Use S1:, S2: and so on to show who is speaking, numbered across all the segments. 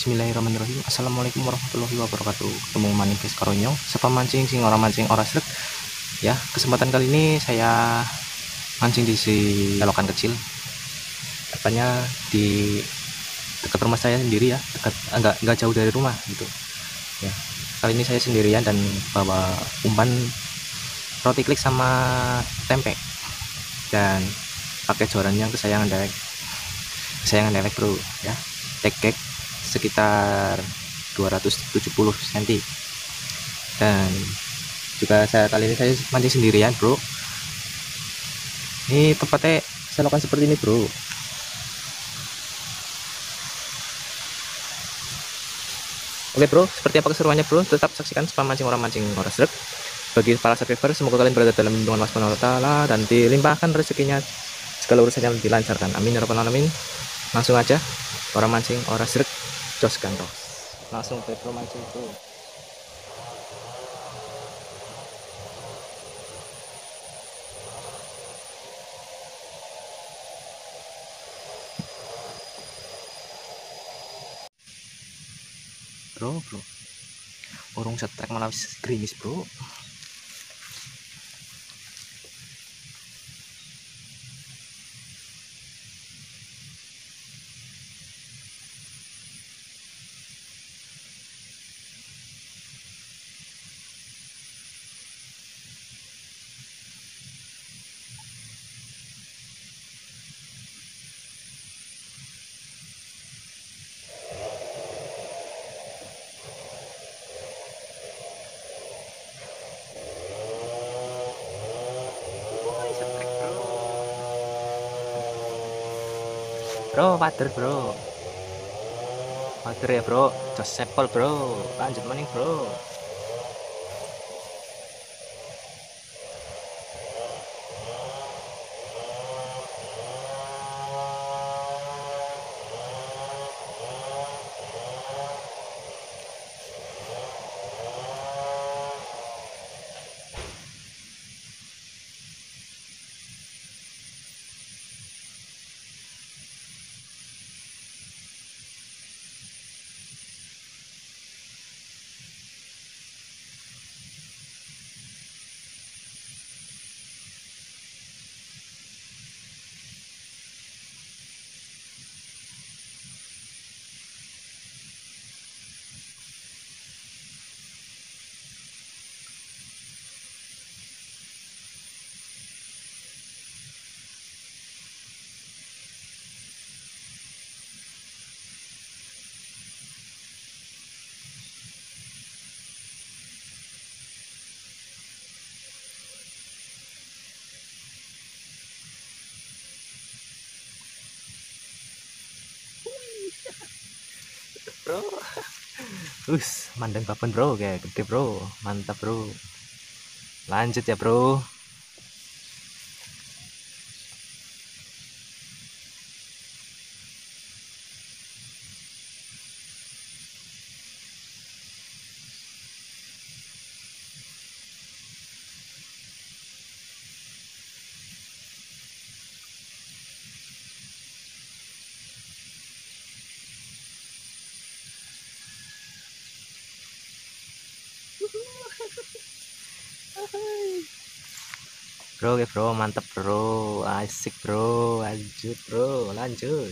S1: Bismillahirrahmanirrahim. Assalamualaikum warahmatullahi wabarakatuh. Ketemu maning guys karonyong. Siapa mancing sing orang mancing ora srek. Ya, kesempatan kali ini saya mancing di selokan kecil. Tepatnya di dekat rumah saya sendiri ya, dekat enggak jauh dari rumah gitu. Ya. Kali ini saya sendirian dan bawa umpan roti klik sama tempe. Dan pakai joran yang kesayangan Derek bro ya. Tekek sekitar 270 cm, dan juga kali ini saya mancing sendirian bro. Ini tempatnya selokan seperti ini bro. Oke bro, seperti apa keseruannya bro? Tetap saksikan spam mancing orang srek. Bagi para subscriber, semoga kalian berada dalam lindungan Allah Subhanahu wa taala dan dilimpahkan rezekinya, segala urusannya dilancarkan, amin ya rabbal alamin. Langsung aja, orang mancing orang srek, jos gantos. Langsung ke bro mancing bro. Bro, urung setrek malah gerimis bro. Bro, water bro, water ya bro, jos sepol bro, lanjut maning bro. Bro, mandang papan bro, kayak gede bro, mantap bro. Lanjut ya bro. Bro, ya bro, mantap bro, asik bro, lanjut bro, lanjut.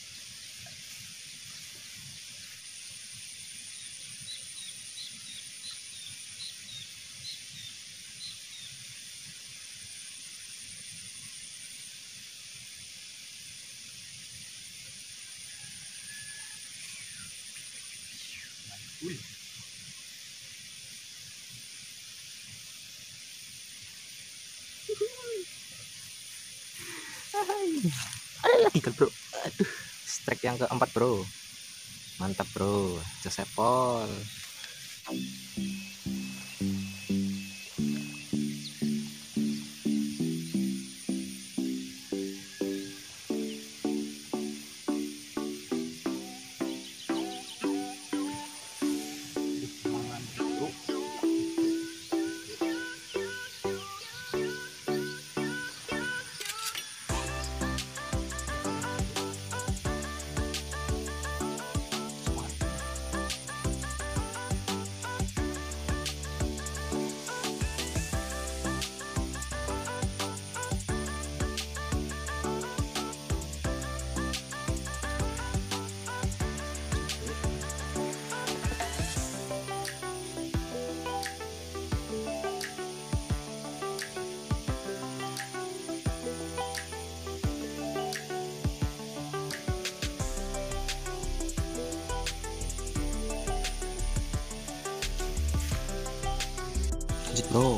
S1: Ada lagi kan bro, aduh, strike yang keempat bro, mantap bro, Josepol. lanjut bro.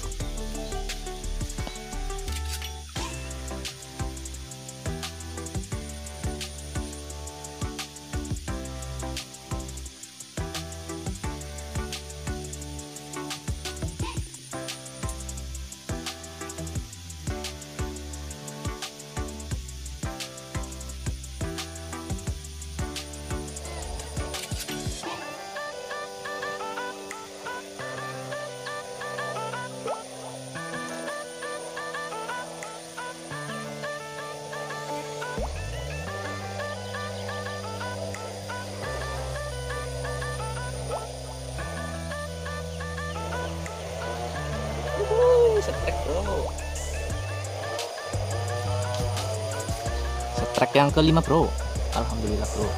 S1: Setrek bro, setrek yang kelima bro, alhamdulillah bro.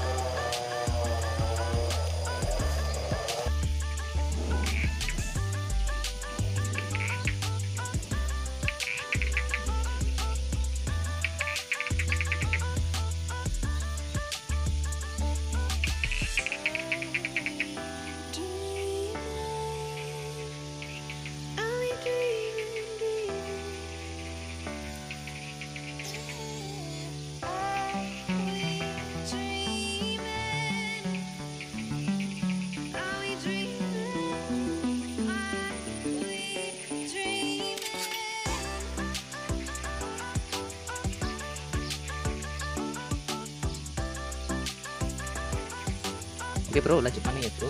S1: Oke bro, lanjut mana ya bro?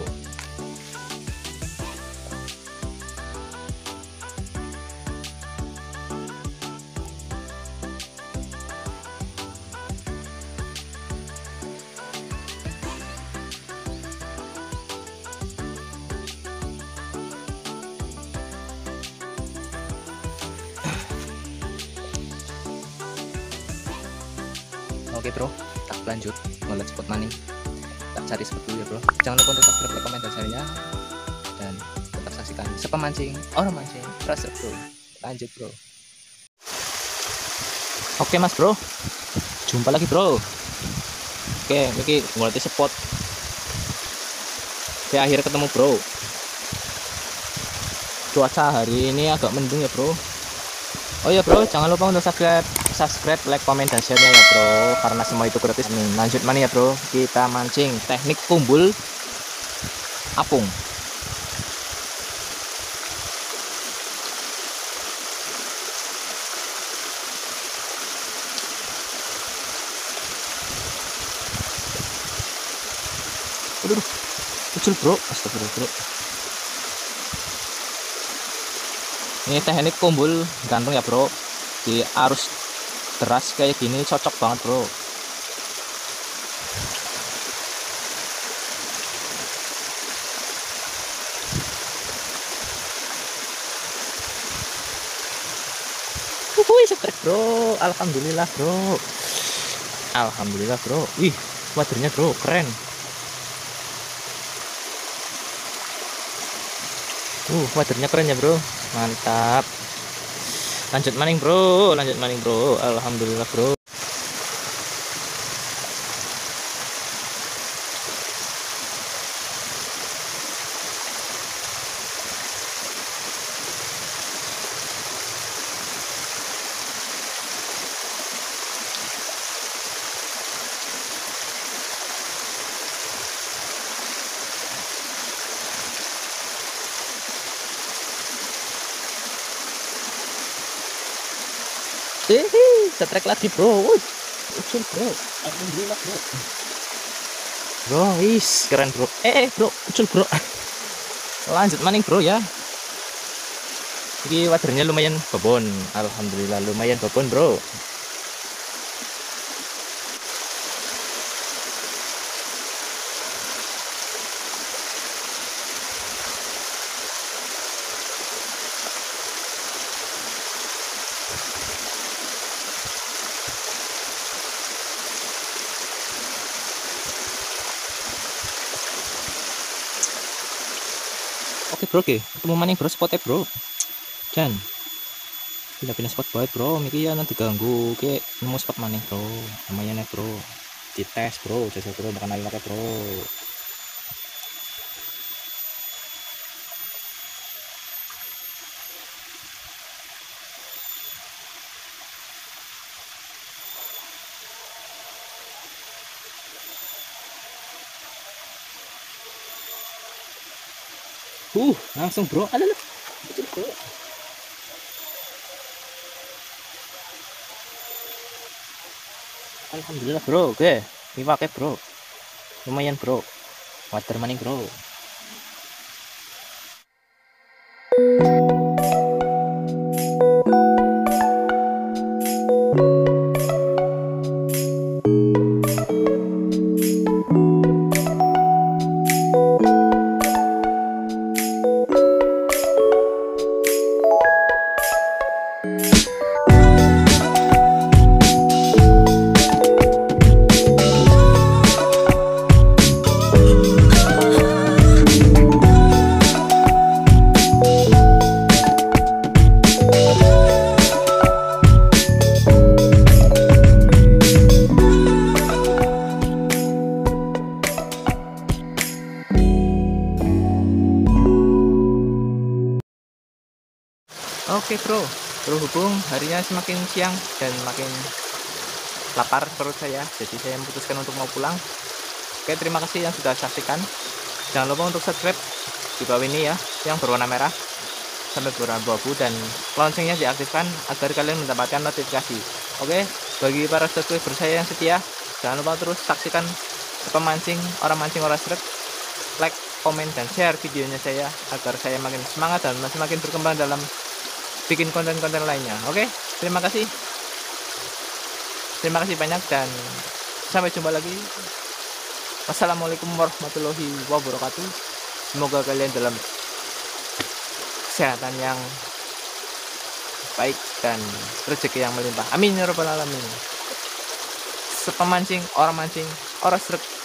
S1: Oke bro, tak lanjut ngolet spot maning. Tak cari spot dulu ya bro. Jangan lupa untuk subscribe, like, komen dan share-nya, dan tetap saksikan Sepa Mancing Orang Mancing Rasa bro. Lanjut bro. Oke mas bro, jumpa lagi bro. Oke, ini ngolet spot. Oke, akhirnya ketemu bro. Cuaca hari ini agak mendung ya bro. Oh ya bro, jangan lupa untuk subscribe, like, komen dan share-nya ya bro, karena semua itu gratis. Lanjut mana ya bro, kita mancing teknik kumbul apung. Aduh, kecil bro, astagfirullah bro. Ini teknik kumbul gantung ya bro, di arus deras kayak gini cocok banget bro. Setrek bro, alhamdulillah bro, alhamdulillah bro. Wih, wadernya bro keren. Wadernya keren ya bro, mantap. Lanjut maning bro, lanjut maning bro, alhamdulillah bro. Setrek lagi bro. Ucul bro, alhamdulillah bro. Bro, is keren bro. Bro, ucul bro. Lanjut maning bro ya. Ini wadernya lumayan babon, alhamdulillah lumayan babon bro. Oke bro, ketemu maning bro spotnya bro. Dan pindah-pindah spot banget bro, miki ya nanti ganggu. Oke, nemu spot maning bro, namanya nih bro. Dites bro, jasa bro makan air bro. Langsung bro. Alah, kecil bro. Alhamdulillah bro. Oke, ini pakai bro. Lumayan bro. Water maning bro. Oke bro, berhubung harinya semakin siang dan makin lapar perut saya, jadi saya memutuskan untuk mau pulang. Oke, terima kasih yang sudah saksikan. Jangan lupa untuk subscribe di bawah ini ya, yang berwarna merah sampai berwarna abu-abu, dan loncengnya diaktifkan agar kalian mendapatkan notifikasi. Oke, bagi para subscriber saya yang setia, jangan lupa terus saksikan pemancing orang mancing orang sreg, like, komen, dan share videonya saya agar saya makin semangat dan semakin berkembang dalam bikin konten-konten lainnya. Oke, terima kasih banyak dan sampai jumpa lagi. Wassalamualaikum warahmatullahi wabarakatuh. Semoga kalian dalam kesehatan yang baik dan rezeki yang melimpah, amin ya rabbal alamin. Sepemancing orang mancing orang sreg.